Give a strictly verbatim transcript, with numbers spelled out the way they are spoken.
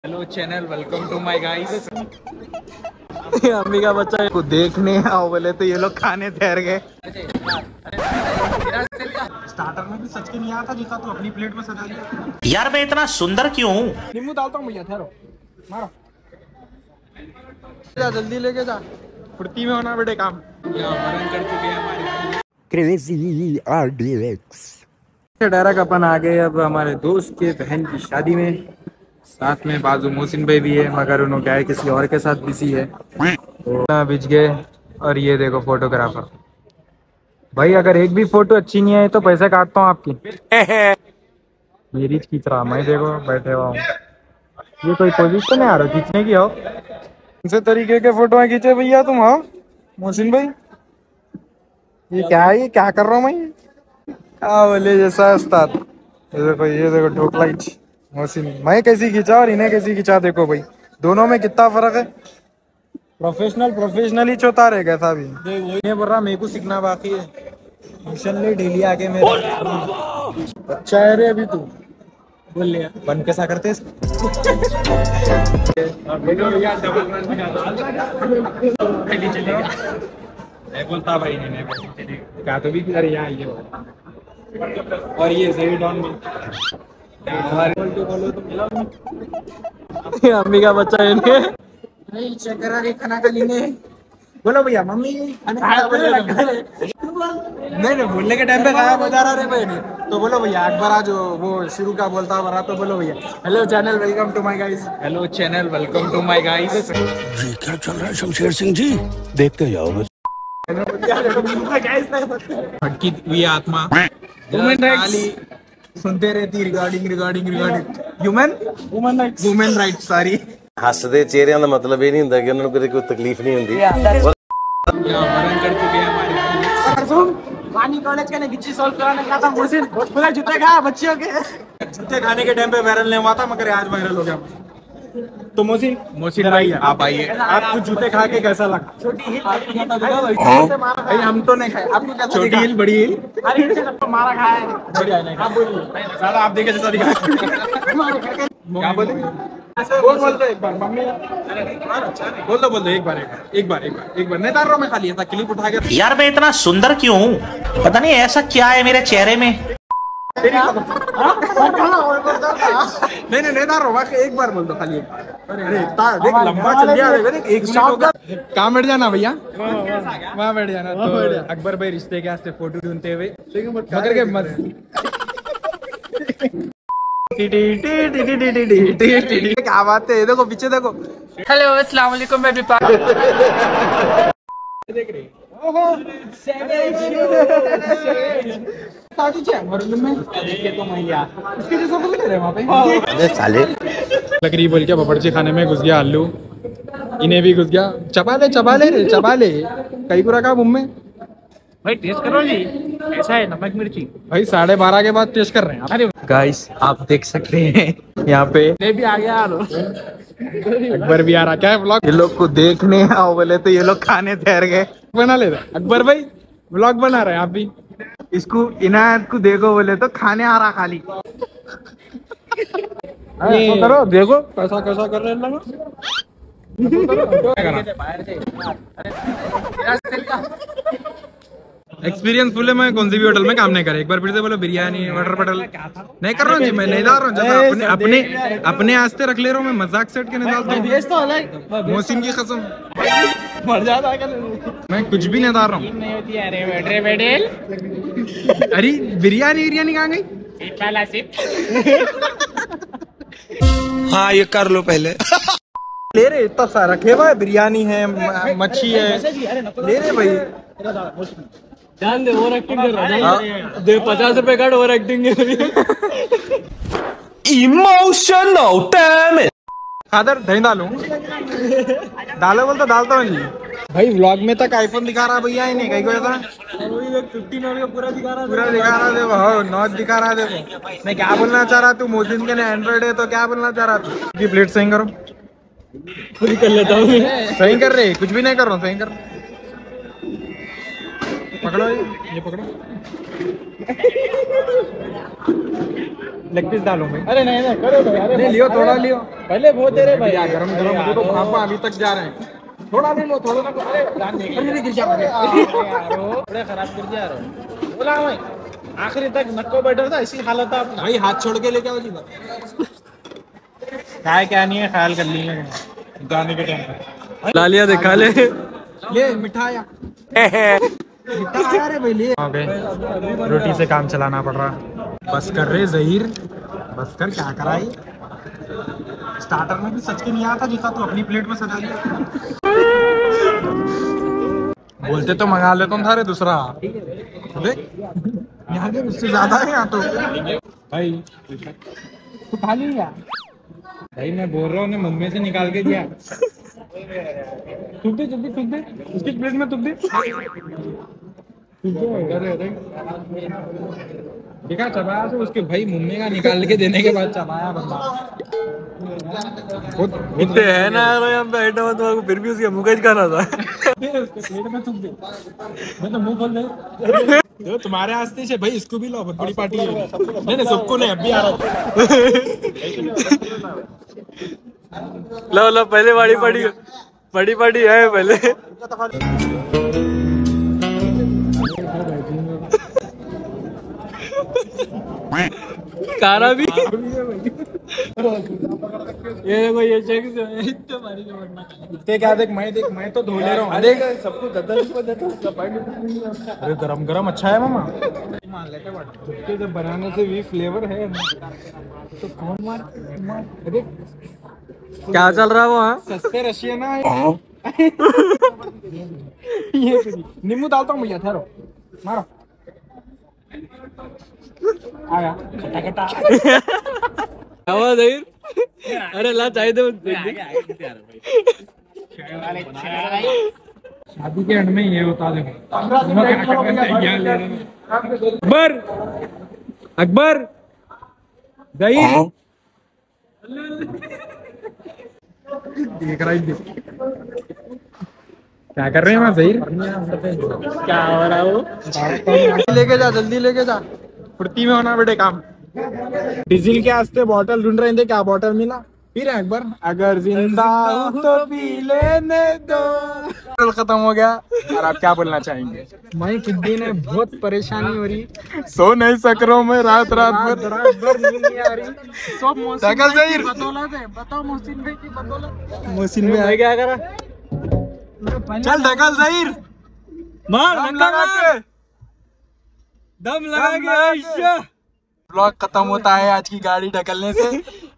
Hello channel, welcome to my guys. अम्मी का बच्चा को देखने आओ बोले तो ये लोग खाने ठहर गए। स्टार्टर में भी सच के नहीं आता जूता, तो अपनी प्लेट में सजा लिया। यार मैं इतना सुंदर क्यों हूँ? नींबू डालता हूँ भैया, ठहरो, मारो जा जल्दी लेके जा, फुर्ती में होना बेटे काम। यहाँ मरण कर चुके हैं हमारे क्रेजी आरडीएक्स। डायरेक्ट अपन आ गए अब हमारे दोस्त के बहन की शादी में। साथ में बाजू मोहसिन भाई भी है, मगर उन्होंने क्या है किसी और के साथ बिजी है तो बिछ गए। और ये देखो फोटोग्राफर भाई, अगर एक भी फोटो अच्छी नहीं है तो पैसे काटता हूँ आपकी। मेरी खींच रहा मैं, देखो बैठे हुआ हूँ। ये कोई पोजीशन है यार खींचने की? हो इनसे तरीके के फोटो खींचे भैया तुम। हाँ मोहसिन भाई, ये क्या है? ये क्या कर रहा हूँ मैं? हाँ बोले जैसा उस्ताद। ये देखो, ये देखो ढोकला मोहसिन, मैं कैसी खींचा और इन्हें कैसी खींचा, देखो भाई दोनों में कितना फर्क है। प्रोफेशनल प्रोफेशनल ही चौथा रह गया था अभी। ये बोल रहा मेरे को सीखना बाकी है। ट्यूशन ले डेली आके मेरे अच्छा है रे। अभी तू बोल लिया बन कैसा करते बोलता भाई ने कहा तो भी अरे यहाँ ये और ये सही डॉन में अम्मी का बच्चा है खाना खा लेने। बोलो भैया मम्मी नहीं नहीं बोलने के टाइम पे गायब हो जा रहा रे भाई ने। तो बोलो भैया अकबर आज वो शुरू का बोलता बरा, तो बोलो भैया hello channel welcome to my guys. Hello channel welcome to my guys. जी क्या चल रहा है शमशेर सिंह जी? देखते जाओ बस। भटकी हुई आत्मा ह्यूमन राइट्स सुनते रहती regarding regarding regarding human human rights human rights सारी। हੱਸਦੇ ਚਿਹਰਿਆਂ ਦਾ ਮਤਲਬ ਇਹ ਨਹੀਂ ਹੁੰਦਾ ਕਿ ਉਹਨਾਂ ਨੂੰ ਕਦੇ ਕੋਈ ਤਕਲੀਫ ਨਹੀਂ ਹੁੰਦੀ। मरण कर चुके हैं हमारे पानी कॉलेज का गिच्ची सॉल्व कराने का था मोहसिन, पूरा जूते खा बच्चियों के जूते खाने के टाइम पे वायरल नहीं हुआ था, मगर आज वायरल हो गया। तो मोहसिन मोहसिन भाई आप आइए, आपको जूते खा के कैसा लगा? छोटी हिल भाई हम तो नहीं खाए, आपको क्या छोटी हिल बड़ी हिल? अरे मारा खाया है। आप बोलिए ज्यादा आप देखे जैसा दिखा। क्या बोलेंगे? बोल बोल दो एक बार मम्मी। बोल दो बोल दो एक बार एक बार एक बार एक बार नहीं डाल रहा हूँ मैं, खाली ऐसा क्लिप उठा के। यार मैं इतना सुंदर क्यों हूँ? पता नहीं ऐसा क्या है मेरे चेहरे में। नहीं नहीं नहीं डाल रहा हूँ, एक बार बोल दो खाली एक बार। अरे देख लंबा चल गया, एक मिनट होगा। कहाँ बैठ जाना भैया? वहाँ बैठ जाना। तो अकबर भाई रिश्ते के वास्ते फोटो ढूंढते हुए मगर के मत क्या बात है? देखो पीछे देखो। हेलो अस्सलाम वालेकुम बेबी पा देख रही ओहो इसके जैसा बोल रहे वहाँ पे साले लकड़ी बोल के बपड़ची खाने में घुस गया आलू, इन्हें भी घुस गया। चबा ले चबा ले रे चबा ले, कई पूरा का मुंह में। भाई टेस्ट करो जी, ऐसा है नमक मिर्ची। भाई साढ़े बारह के बाद टेस्ट कर रहे हैं। अरे गाइस आप देख सकते हैं यहाँ पे मैं भी आ गया। अकबर भी आ रहा। क्या है व्लॉग? ये लोग को देखने आओ बोले तो ये लोग खाने ठहर गए। बना ले रहा अकबर भाई, व्लॉग बना रहे हैं आप भी। इसको इनायत को देखो बोले तो खाने आ रहा खाली। तो करो देखो कैसा कैसा कर रहे हैं। एक्सपीरियंस फुल है। मैं कौन सी भी होटल में काम नहीं करे। एक बार फिर से बोलो बिरयानी वाटर पटल नहीं कर रहा हूँ जी, मैं नहीं डाल रहा हूँ। जैसा अपने अपने अपने आस्ते रख ले रहा हूँ मैं, मजाक सेट के नहीं डालता हूँ। मोहसिन की कसम मर जाता मैं कुछ भी नहीं डाल रहा हूँ। नहीं होती। अरे बैठ रे बैठे। अरे बिरयानी बिरयानी कहाँ गई? हाँ ये कर लो पहले। ले रहे इतना सारा रखे हुआ है, बिरयानी है मच्छी है, ले रहे भाई। ध्यान दे ओवर एक्टिंग कर रहा है। दे पचास रुपए का ओवर एक्टिंग इमोशनल डैमेज। खादर दही डालू डालो बोल तो डालता हूँ जी। भाई व्लॉग में तक आईफोन दिखा रहा भैया इन्हें कहीं को ऐसा पूरा दिखा रहा पूरा दिखा रहा देखो। हाँ नॉट दिखा रहा देखो। मैं क्या बोलना चाह रहा तू? मोहसिन के एंड्रॉइड है तो क्या बोलना चाह रहा तू? प्लेट सही करो। पूरी कर लेता हूँ। सही कर रहे, कुछ भी नहीं कर रहा हूँ, सही कर। पकड़ो ये ये पकड़ो लेग पीस डालो भाई। अरे नहीं नहीं करो भाई, अरे ले लियो थोड़ा लियो पहले बहुत दे रहे भाई यार गरम गरम मुझे तो भापा अभी तक जा रहे हैं। थोड़ा ले लो थोड़ा सा। अरे अरे गिर जा बड़े खराब कर दिया यार। बोला भाई आखिरी तक नक्को बैठा था, इसी हालत था अपना। भाई हाथ छोड़ के लेके आओ जी। क्या क्या नहीं है, ख्याल कर लेंगे जाने के टाइम पे। लालिया दिखा ले। ले मिठाया मिठा आया रे भाई ले। रोटी से काम चलाना पड़ रहा। बस कर रहे जहीर, बस कर। क्या करा ये स्टार्टर में भी सच के नहीं आता जितना तो अपनी प्लेट में सजा लिया। बोलते तो मंगा लेता हूँ थारे दूसरा। देख यहाँ के उससे ज्यादा है यहाँ तो। भाई तू खा लिया भाई, मैं बोल रहा हूँ मम्मी से निकाल के दिया। थूक दे जल्दी, थूक दे उसकी प्लेट में, थूक दे देखा चबाया तो उसके भाई मम्मी का निकाल के देने के बाद चबाया बंदा। इतने है ना यार यहाँ पे आइटम है तुम्हारे, फिर भी उसके मुँह का ही खाना था। उसके प्लेट में थूक दे। मैं तो मुंह खोल दे। जो तुम्हारे आस्ते से भाई इसको भी लो, बहुत बड़ी पार्टी है। नहीं नहीं सबको नहीं, अभी आ रहा। लो लो पहले बड़ी पार्टी बड़ी पार्टी है पहले। खाना भी ये देखो ये चेक इतने क्या देख, मैं देख मैं तो धो ले रहा हूँ। देख सबको अरे गरम गरम अच्छा है मामा। झुटके जब बनाने से भी फ्लेवर है तो कौन मार मार। देख क्या चल रहा है वहाँ? सस्ते रशियन है ये नींबू डालता हूँ भैया, ठहरो मारो। आया खटा खटा आवाज आई। अरे ला चाय दे। शादी के एंड में ये होता है। अकबर अकबर दही देख रहा है। क्या कर रहे हैं वहाँ जहीर? क्या हो रहा है वो? लेके जा जल्दी लेके जा, फुर्ती में होना बेटे काम। डीजल के वास्ते बॉटल ढूंढ रहे थे, क्या बॉटल मिला? पी रहे हैं अकबर। अगर जिंदा हूं तो पी लेने दो। खत्म हो गया। और आप क्या बोलना चाहेंगे? मैं कुछ दिन है बहुत परेशानी हो रही, सो नहीं सक रहा हूँ मैं रात रात भर रात भर नींद नहीं आ रही। सब मोहसिन भाई की बदौलत है। बताओ मोहसिन भाई की बदौलत। मोहसिन भाई क्या करा? चल ढकल जहीर, मार दम लगा के दम लगा के। ब्लॉग खत्म होता है आज की गाड़ी ढकलने से।